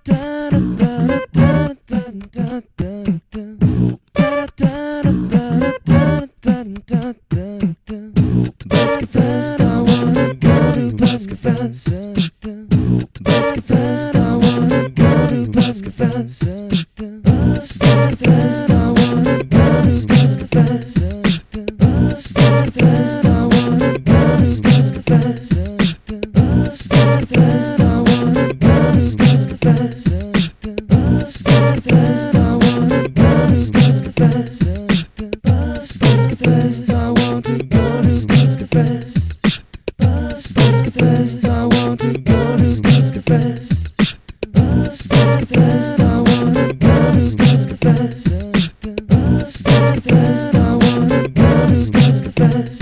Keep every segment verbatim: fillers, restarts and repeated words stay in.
Buskerfest, I wanna go to Buskerfest. Buskerfest, I wanna go to Buskerfest. Buskerfest, I wanna go to Buskerfest. Buskerfest, I wanna go to Buskerfest. Buskerfest, I wanna go to Buskerfest. Buskerfest, I wanna go to Buskerfest. Buskerfest, I want to go to Buskerfest. Buskerfest, I want to go to Buskerfest. Buskerfest, I wanna go to Buskerfest. Buskerfest, I wanna go to Buskerfest.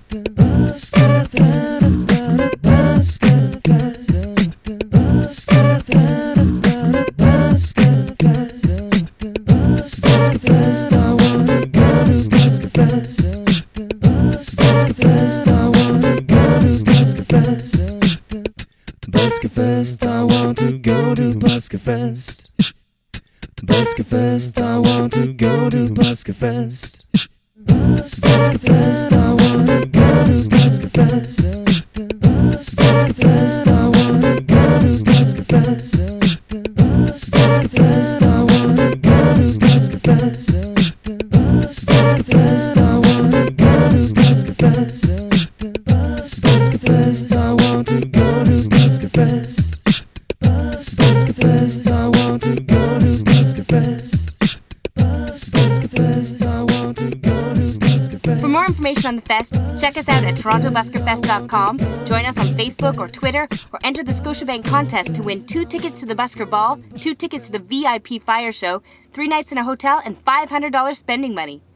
Buskerfest, I wanna go to Buskerfest. Buskerfest, I wanna go to Buskerfest. Buskerfest, I want to go to Buskerfest. Buskerfest, I want to go to Buskerfest. Buskerfest, I wanna go to Buskerfest. Buskerfest, I wanna go to Buskerfest. Buskerfest, I wanna go to Buskerfest. Buskerfest, I wanna go to Buskerfest. Buskerfest, I want to go to Buskerfest. Buskerfest, I want to go to Buskerfest. Buskerfest, I want to go to Buskerfest. For more information on the fest, check us out at toronto busker fest dot com, join us on Facebook or Twitter, or enter the Scotiabank contest to win two tickets to the Busker Ball, two tickets to the V I P Fire Show, three nights in a hotel, and five hundred dollars spending money.